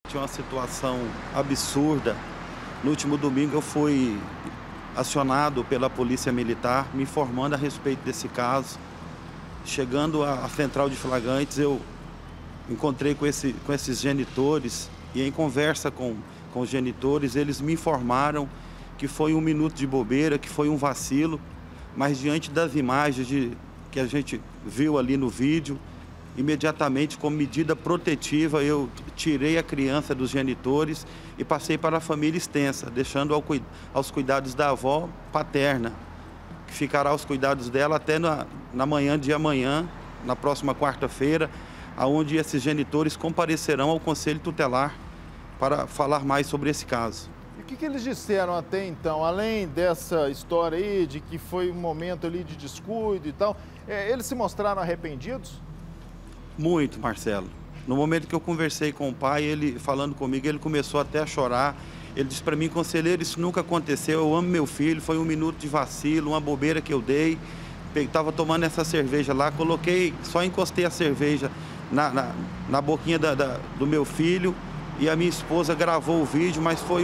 Tinha uma situação absurda. No último domingo eu fui acionado pela Polícia Militar, me informando a respeito desse caso. Chegando à central de flagrantes, eu encontrei com esses genitores e em conversa com os genitores, eles me informaram que foi um minuto de bobeira, que foi um vacilo, mas diante das imagens que a gente viu ali no vídeo, imediatamente, como medida protetiva, eu tirei a criança dos genitores e passei para a família extensa, deixando aos cuidados da avó paterna, que ficará aos cuidados dela até na manhã de amanhã, na próxima quarta-feira, onde esses genitores comparecerão ao Conselho Tutelar para falar mais sobre esse caso. E o que eles disseram até então, além dessa história aí, de que foi um momento ali de descuido e tal, eles se mostraram arrependidos? Muito, Marcelo. No momento que eu conversei com o pai, ele falando comigo, ele começou até a chorar. Ele disse para mim: conselheiro, isso nunca aconteceu, eu amo meu filho, foi um minuto de vacilo, uma bobeira que eu dei. Estava tomando essa cerveja lá, só encostei a cerveja na boquinha do meu filho e a minha esposa gravou o vídeo, mas foi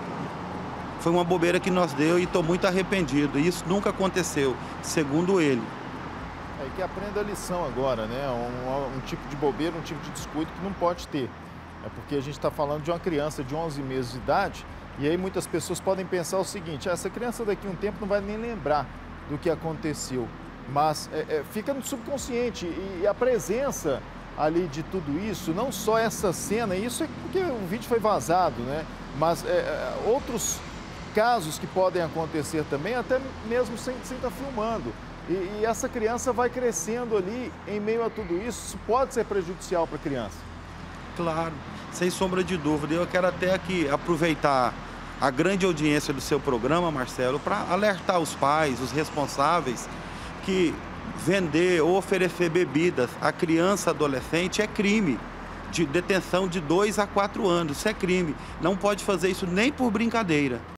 uma bobeira que nós deu e estou muito arrependido. Isso nunca aconteceu, segundo ele. É que aprenda a lição agora, né? Um tipo de bobeira, um tipo de descuido que não pode ter. É porque a gente está falando de uma criança de 11 meses de idade e aí muitas pessoas podem pensar o seguinte: essa criança daqui a um tempo não vai nem lembrar do que aconteceu, mas fica no subconsciente e a presença ali de tudo isso, não só essa cena, isso é porque o vídeo foi vazado, né? Mas outros casos que podem acontecer também, até mesmo sem estar filmando. E essa criança vai crescendo ali em meio a tudo isso pode ser prejudicial para a criança. Claro, sem sombra de dúvida. Eu quero até aqui aproveitar a grande audiência do seu programa, Marcelo, para alertar os pais, os responsáveis, que vender ou oferecer bebidas a criança, adolescente, é crime. De detenção de 2 a 4 anos, isso é crime. Não pode fazer isso nem por brincadeira.